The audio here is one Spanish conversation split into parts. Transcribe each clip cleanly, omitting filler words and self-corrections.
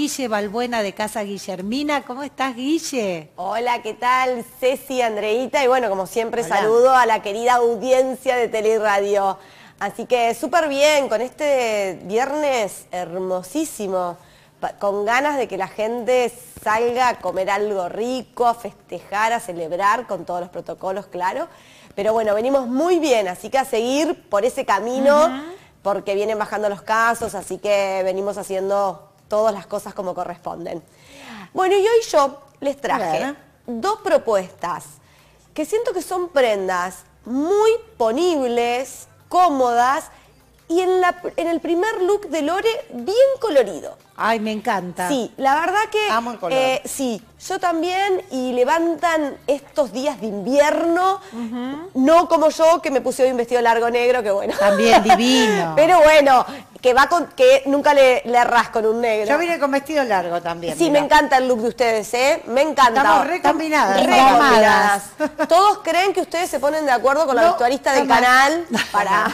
Guille Balbuena de Casa Guillermina. ¿Cómo estás, Guille? Hola, ¿qué tal? Ceci, Andreita, y bueno, como siempre, Hola. saludo a la querida audiencia de Tele y Radio. Así que súper bien, con este viernes hermosísimo, con ganas de que la gente salga a comer algo rico, a festejar, a celebrar, con todos los protocolos, claro. Pero bueno, venimos muy bien, así que a seguir por ese camino, porque vienen bajando los casos, así que venimos haciendo todas las cosas como corresponden. Bueno, y hoy yo les traje dos propuestas que siento que son prendas muy ponibles, cómodas y en el primer look de Lore bien colorido. Ay, me encanta. Sí, la verdad que... Amo el color. Sí, yo también, y levantan estos días de invierno, no como yo que me puse hoy un vestido largo negro, que bueno. También divino. Pero bueno, que nunca le rasco en un negro. Yo vine con vestido largo también. Sí, mirá. me encanta el look de ustedes, ¿eh? Me encanta. Estamos re combinadas. Re combinadas. Todos creen que ustedes se ponen de acuerdo con la vestuarista del canal para...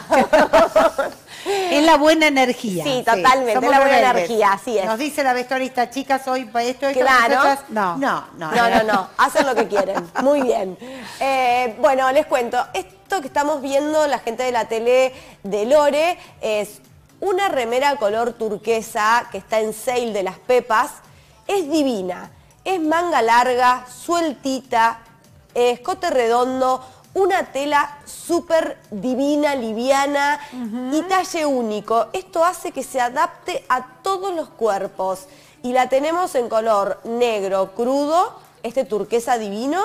Es la buena energía. Sí, totalmente, somos es la buena rebeldes. energía, así es. Nos dice la vestuarista, chicas, hoy para esto, Claro. nosotras, No. No, hacen lo que quieren. Muy bien. Bueno, les cuento, esto que estamos viendo la gente de la tele de Lore es una remera color turquesa que está en sale de las Pepas. Es divina, es manga larga, sueltita, escote redondo, una tela súper divina, liviana y talle único. Esto hace que se adapte a todos los cuerpos. Y la tenemos en color negro crudo, este turquesa divino,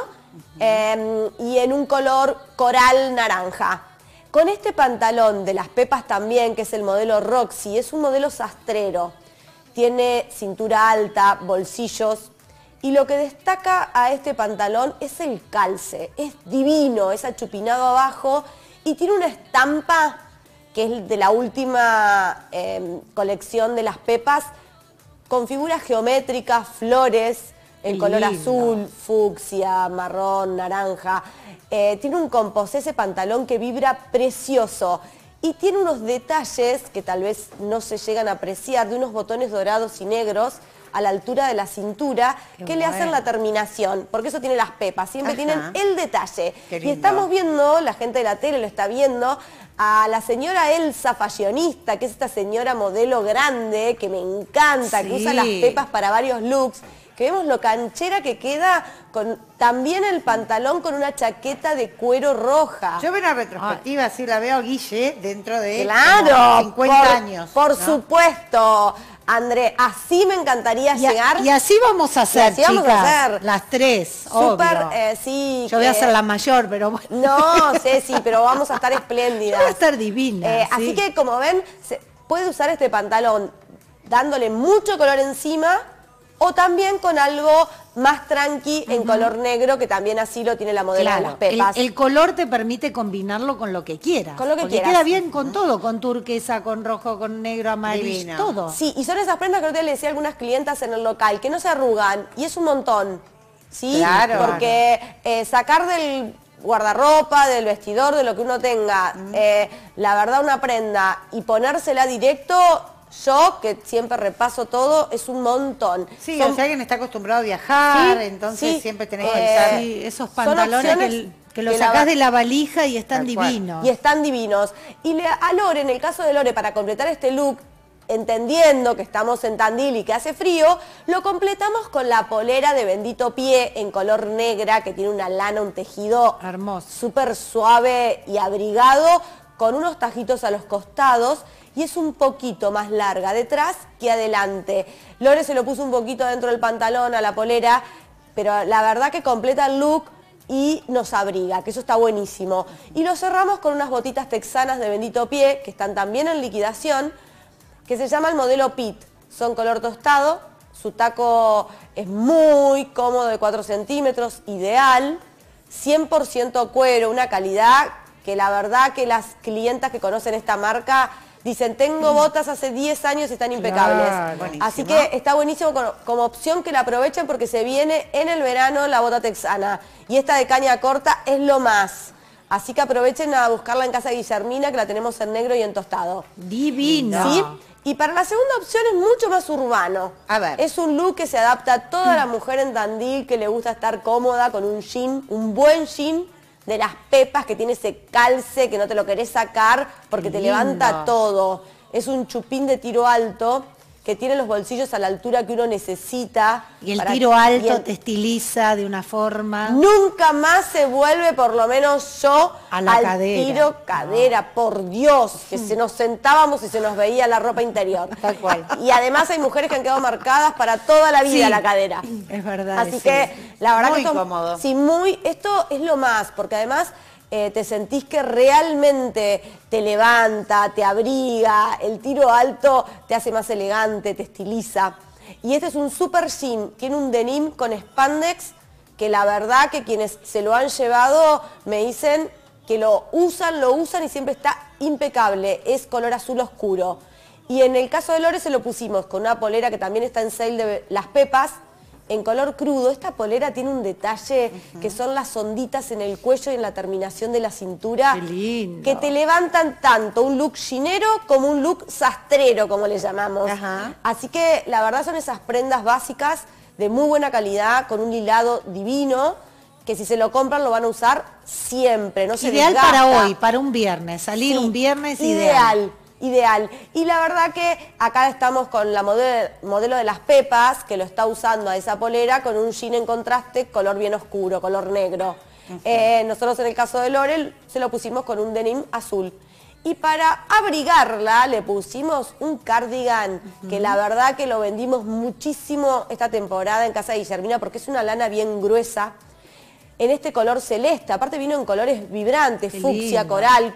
y en un color coral naranja. Con este pantalón de las Pepas también, que es el modelo Roxy, es un modelo sastrero. Tiene cintura alta, bolsillos. Y lo que destaca a este pantalón es el calce. Es divino, es achupinado abajo y tiene una estampa que es de la última colección de las Pepas, con figuras geométricas, flores, en color azul, fucsia, marrón, naranja. Tiene un composé ese pantalón que vibra precioso. Y tiene unos detalles que tal vez no se llegan a apreciar, de unos botones dorados y negros a la altura de la cintura, que le hacen la terminación, porque eso tiene las Pepas, siempre tienen el detalle. Y estamos viendo, la gente de la tele lo está viendo, a la señora Elsa fashionista, que es esta señora modelo grande, que me encanta, que usa las Pepas para varios looks, que vemos lo canchera que queda con también el pantalón con una chaqueta de cuero roja. Yo veo una retrospectiva, así la veo a Guille dentro de Claro, 50 años. Por ¿no? supuesto, André, así me encantaría llegar. Y así vamos a hacer, así vamos chicas. a hacer. Las tres, Súper, obvio. sí. Yo voy a ser la mayor, pero bueno. No, sí, pero vamos a estar espléndidas. Yo voy a estar divina. Así que, como ven, puede usar este pantalón dándole mucho color encima, o también con algo más tranqui en color negro, que también así lo tiene la modelo de las Pepas. El color te permite combinarlo con lo que quieras. Con lo que porque quieras. queda bien con todo, con turquesa, con rojo, con negro, amarillo, Divino. todo. Sí, y son esas prendas que ahorita le decía a algunas clientas en el local, que no se arrugan, y es un montón, ¿sí? Claro. Porque sacar del guardarropa, del vestidor, de lo que uno tenga, la verdad una prenda, y ponérsela directo... Yo, que siempre repaso todo, es un montón. Sí, o sea, alguien está acostumbrado a viajar, Sí, entonces sí. siempre tenés que pensar. Sí, esos son pantalones opciones que los que la sacás va- de la valija y están Tal cual. divinos. Y están divinos. Y a Lore, en el caso de Lore, para completar este look, entendiendo que estamos en Tandil y que hace frío, lo completamos con la polera de Bendito Pie en color negra, que tiene una lana, un tejido Hermoso. súper suave y abrigado, con unos tajitos a los costados, y es un poquito más larga detrás que adelante. Lore se lo puso un poquito dentro del pantalón a la polera, pero la verdad que completa el look y nos abriga, que eso está buenísimo. Y lo cerramos con unas botitas texanas de Bendito Pie, que están también en liquidación, que se llama el modelo Pit. Son color tostado, su taco es muy cómodo, de 4 centímetros, ideal, 100% cuero, una calidad que la verdad que las clientas que conocen esta marca dicen, tengo botas hace 10 años y están impecables. Claro, Así que está buenísimo como opción que la aprovechen, porque se viene en el verano la bota texana. Y esta de caña corta es lo más. Así que aprovechen a buscarla en Casa Guillermina, que la tenemos en negro y en tostado. Divino. ¿Sí? Y para la segunda opción es mucho más urbano. A ver. Es un look que se adapta a toda la mujer en Tandil que le gusta estar cómoda con un jean, un buen jean de las pepas que tiene ese calce que no te lo querés sacar porque te Lindo. levanta todo. Es un chupín de tiro alto que tiene los bolsillos a la altura que uno necesita. Y el para- tiro alto y el- te estiliza de una forma. Nunca más se vuelve, por lo menos yo, A la al cadera. tiro cadera, por Dios, que se nos sentábamos y se nos veía la ropa interior. Tal cual. Y además hay mujeres que han quedado marcadas para toda la vida Sí. la cadera. Es verdad. Así sí. que la verdad Muy que esto, cómodo. sí, esto es lo más, porque además te sentís que realmente te levanta, te abriga, el tiro alto te hace más elegante, te estiliza. Y este es un super jean, tiene un denim con spandex, que la verdad que quienes se lo han llevado me dicen que lo usan y siempre está impecable, es color azul oscuro. Y en el caso de Lore se lo pusimos con una polera que también está en sale de Las Pepas, en color crudo. Esta polera tiene un detalle que son las onditas en el cuello y en la terminación de la cintura. Qué lindo. Que te levantan tanto un look jeanero como un look sastrero, como le llamamos. Ajá. Así que la verdad son esas prendas básicas de muy buena calidad, con un hilado divino, que si se lo compran lo van a usar siempre, no se Ideal desgasta. para hoy, para un viernes. Salir Sí, un viernes ideal. Ideal. Y la verdad que acá estamos con la modelo de Las Pepas, que lo está usando a esa polera con un jean en contraste, color bien oscuro, color negro. Nosotros en el caso de Lore se lo pusimos con un denim azul. Y para abrigarla le pusimos un cardigan, que la verdad que lo vendimos muchísimo esta temporada en casa de Guillermina, porque es una lana bien gruesa, en este color celeste. Aparte vino en colores vibrantes, Qué fucsia, lindo. coral,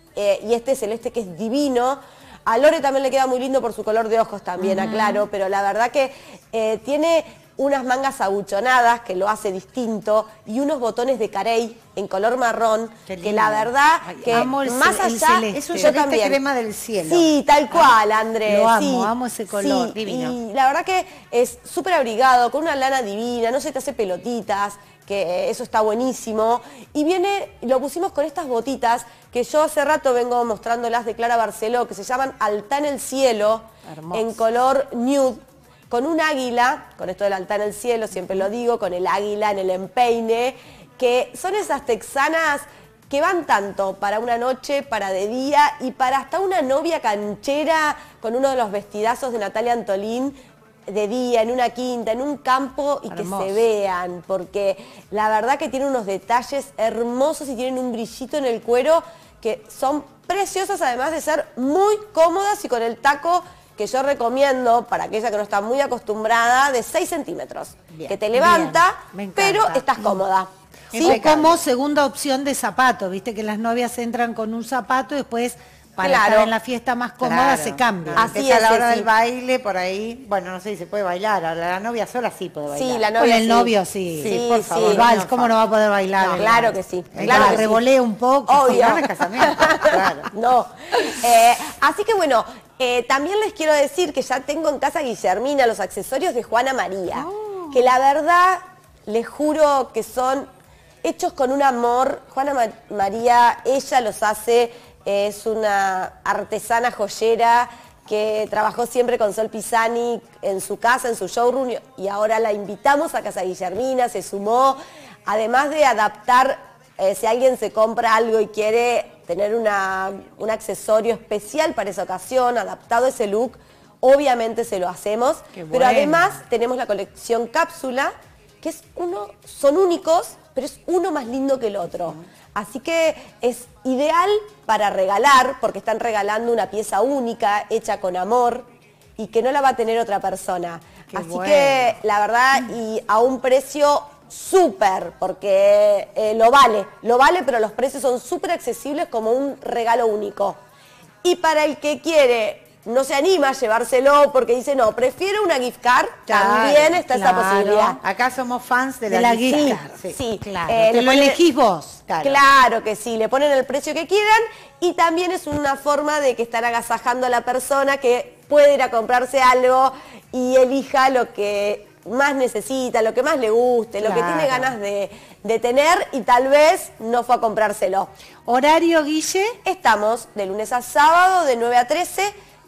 y este celeste que es divino. A Lore también le queda muy lindo por su color de ojos también, aclaro, pero la verdad que tiene unas mangas abuchonadas que lo hace distinto y unos botones de carey en color marrón, Qué que lindo. la verdad Ay, que amo el más ce- el allá celeste. Es un yo celeste también. crema del cielo. Sí, tal cual, Andrés. Lo amo, sí, amo ese color, sí, divino. Y la verdad que es súper abrigado, con una lana divina, no se te hace pelotitas, que eso está buenísimo. Y lo pusimos con estas botitas que yo hace rato vengo mostrándolas de Clara Barceló, que se llaman Altá en el cielo, Hermoso. en color nude, con un águila, con esto del Altá en el cielo, siempre lo digo, con el águila en el empeine, que son esas texanas que van tanto para una noche, para de día y para hasta una novia canchera con uno de los vestidazos de Natalia Antolín de día, en una quinta, en un campo y Hermoso. que se vean, porque la verdad que tiene unos detalles hermosos y tienen un brillito en el cuero que son preciosas, además de ser muy cómodas y con el taco que yo recomiendo para aquella que no está muy acostumbrada, de 6 centímetros, Bien, que te levanta, bien, me pero encanta. estás cómoda. ¿sí? O como segunda opción de zapato, viste que las novias entran con un zapato y después para Claro. estar en la fiesta más cómoda Claro. se cambia. Así Empieza es, la hora Ceci. del baile, por ahí, bueno, no sé si se puede bailar, ahora la novia sola sí puede bailar. Sí, la Con novia el sí. novio sí. Sí, por sí. favor. El vals, ¿cómo no va a poder bailar? No, el claro vals? que sí, Que claro la que sí. revolea un poco. Obvio. No, en el casamiento, claro. No. Así que bueno, también les quiero decir que ya tengo en casa Guillermina los accesorios de Juana María, que la verdad les juro que son hechos con un amor. Juana María, ella los hace, es una artesana joyera que trabajó siempre con Sol Pisani en su casa, en su showroom, y ahora la invitamos a Casa Guillermina, se sumó, además de adaptar, si alguien se compra algo y quiere tener un accesorio especial para esa ocasión, adaptado a ese look, obviamente se lo hacemos, Qué pero bueno. además tenemos la colección cápsula, que son únicos, pero es uno más lindo que el otro. Así que es ideal para regalar, porque están regalando una pieza única, hecha con amor, y que no la va a tener otra persona. Qué Así bueno. que, la verdad, y a un precio súper, porque lo vale, pero los precios son súper accesibles como un regalo único. Y para el que quiere, no se anima a llevárselo porque dice, no, prefiero una gift card, Claro, también está esa claro. posibilidad. Acá somos fans de De la la gift gift card, card, sí. Sí, Claro, le te lo ponen- elegís vos. Claro que sí, le ponen el precio que quieran y también es una forma de que están agasajando a la persona que puede ir a comprarse algo y elija lo que más necesita, lo que más le guste, lo que Claro. tiene ganas de tener y tal vez no fue a comprárselo. Horario, Guille. Estamos de lunes a sábado de 9 a 13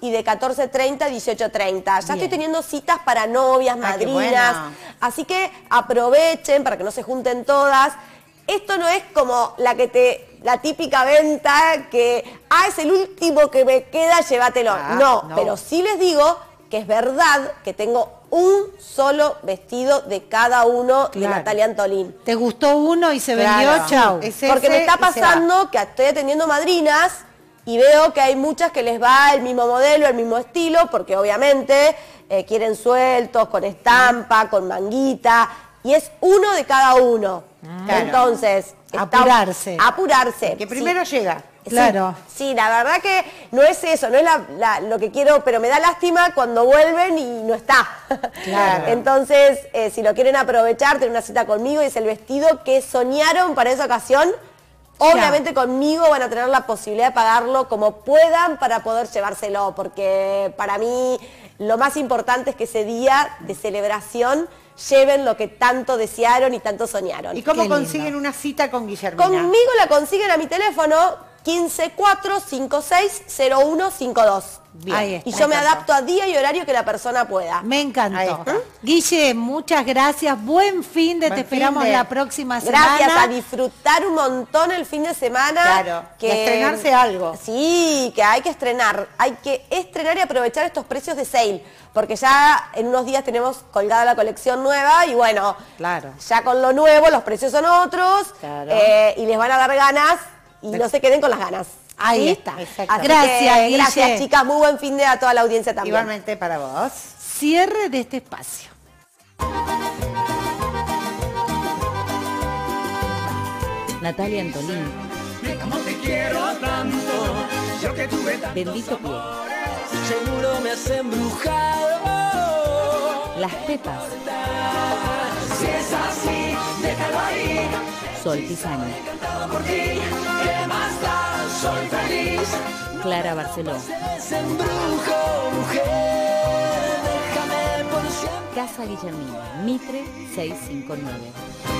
y de 14:30 a 18:30. Ya Bien. estoy teniendo citas para novias, Ah, qué madrinas, bueno. así que aprovechen para que no se junten todas. Esto no es como la típica venta que, es el último que me queda, llévatelo. No, pero sí les digo que es verdad que tengo un solo vestido de cada uno de Claro. Natalia Antolín. Te gustó uno y se Claro. vendió, chau. Es Porque me ese está y se va. pasando que estoy atendiendo madrinas y veo que hay muchas que les va el mismo modelo, el mismo estilo, porque obviamente quieren sueltos, con estampa, con manguita, y es uno de cada uno. Claro. Entonces, Apurarse. Apurarse. Que primero llega. Claro. Sí, la verdad que no es eso, no es lo que quiero, pero me da lástima cuando vuelven y no está. Claro. Entonces, si lo quieren aprovechar, tener una cita conmigo y es el vestido que soñaron para esa ocasión, obviamente conmigo van a tener la posibilidad de pagarlo como puedan para poder llevárselo, porque para mí lo más importante es que ese día de celebración lleven lo que tanto desearon y tanto soñaron. ¿Y cómo Qué lindo. consiguen una cita con Guillermina? Conmigo la consiguen a mi teléfono 154560152. Bien. Ahí está. Y yo me encantó. adapto a día y horario que la persona pueda. Me Ahí encantó. está. Guille, muchas gracias. Buen fin de, Buen te esperamos fin de. la próxima semana. Gracias, a disfrutar un montón el fin de semana. Claro, y a estrenarse algo. Sí, que hay que estrenar y aprovechar estos precios de sale, porque ya en unos días tenemos colgada la colección nueva y bueno, Claro. ya con lo nuevo los precios son otros. Claro. Y les van a dar ganas y no se queden con las ganas. Ahí ¿Sí? está. Exactamente. Gracias, Guille. Gracias, chicas. Muy buen fin de a toda la audiencia también. Igualmente para vos. Cierre de este espacio. Natalia Antolín. Como te quiero tanto, yo que tuve tantos Bendito pie. seguro me has embrujado. Las Pepas. Si es así, déjalo ahí, Sol Pisani. todo por ti, ¿qué más da? Soy feliz, Clara Barceló. es embrujo, mujer, déjame por siempre. Casa Guillermina. Mitre 659.